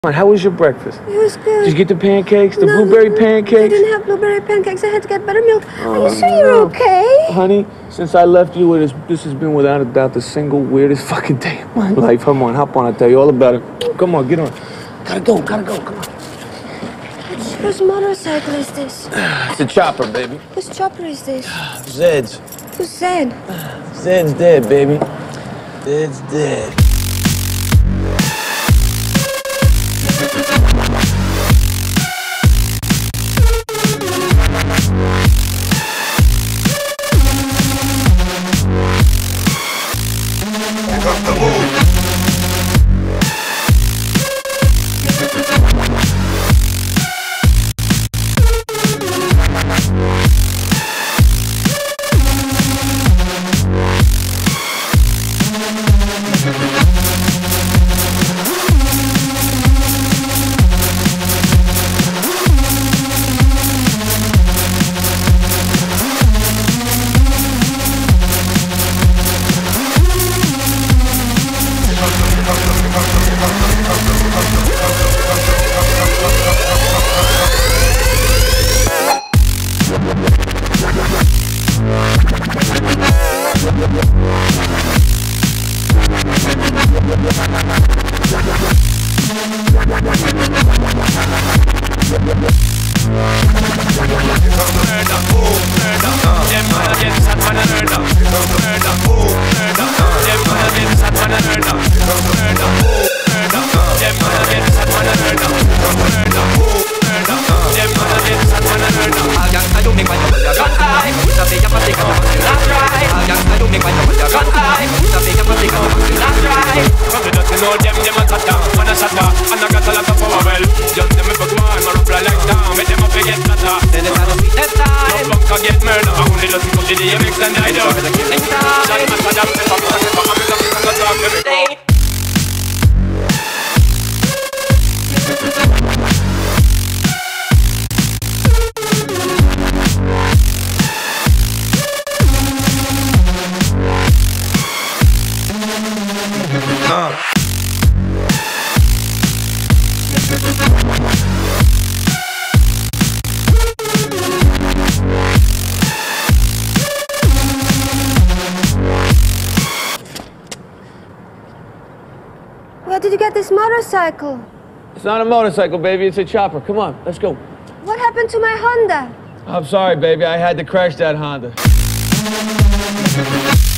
How was your breakfast? It was good. Did you get the pancakes? The No, blueberry pancakes? I didn't have blueberry pancakes. I had to get buttermilk. Are you sure no. you're okay? Honey, since I left you, this has been without a doubt the single weirdest fucking day of my life. Come on, hop on. I'll tell you all about it. Come on, get on. Gotta go, come on. Whose motorcycle is this? It's a chopper, baby. Whose chopper is this? Zed's. Who's Zed? Zed's dead, baby. Zed's dead. Where did you get this motorcycle? It's not a motorcycle, baby. It's a chopper. Come on, let's go. What happened to my Honda? I'm sorry, baby. I had to crash that Honda.